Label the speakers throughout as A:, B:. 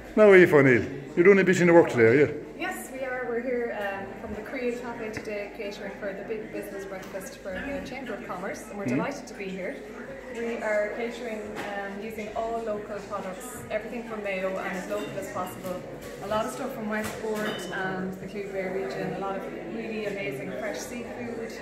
A: Now, Aoife O Neill, you're doing a bit in the work today, are you?
B: Yes, we are. We're here from the Creative Cafe today, catering for the big business breakfast for the Chamber of Commerce, and we're delighted to be here. We are catering using all local products, everything from Mayo and as local as possible. A lot of stuff from Westport and the Clew region, a lot of really amazing fresh seafood,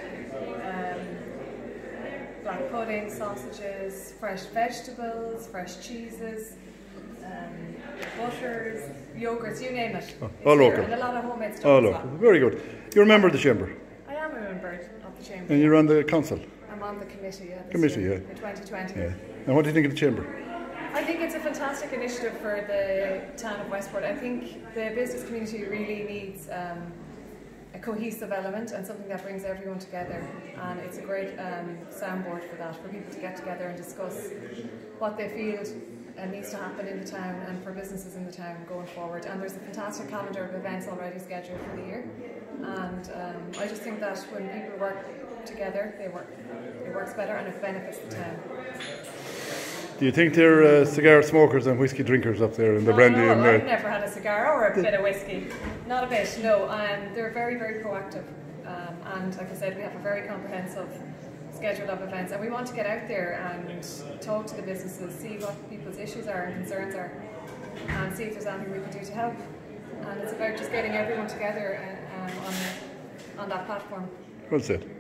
B: black pudding, sausages, fresh vegetables, fresh cheeses, butters, yogurts, you name it.
A: All local.
B: And a lot of homemade stuff
A: All
B: as
A: local.
B: well.
A: Very good. You're a member of the Chamber?
B: I am a member of the Chamber.
A: And you're on the council?
B: I'm on the committee,
A: Committee,
B: year,
A: yeah.
B: in 2020.
A: Yeah. And what do you think of the Chamber?
B: I think it's a fantastic initiative for the town of Westport. I think the business community really needs a cohesive element and something that brings everyone together, and it's a great soundboard for that, for people to get together and discuss what they feel needs to happen in the town and for businesses in the town going forward. And there's a fantastic calendar of events already scheduled for the year, and I just think that when people work together, it works better and it benefits the town.
A: Do you think they're cigar smokers and whiskey drinkers up there in the brandy?
B: No,
A: and
B: I've never had a cigar or a bit of whiskey. Not a bit, no. They're very, very proactive. And like I said, we have a very comprehensive schedule of events, and we want to get out there and talk to the businesses, see what people's issues are and concerns are, and see if there's anything we can do to help. And it's about just getting everyone together on that platform.
A: Well said.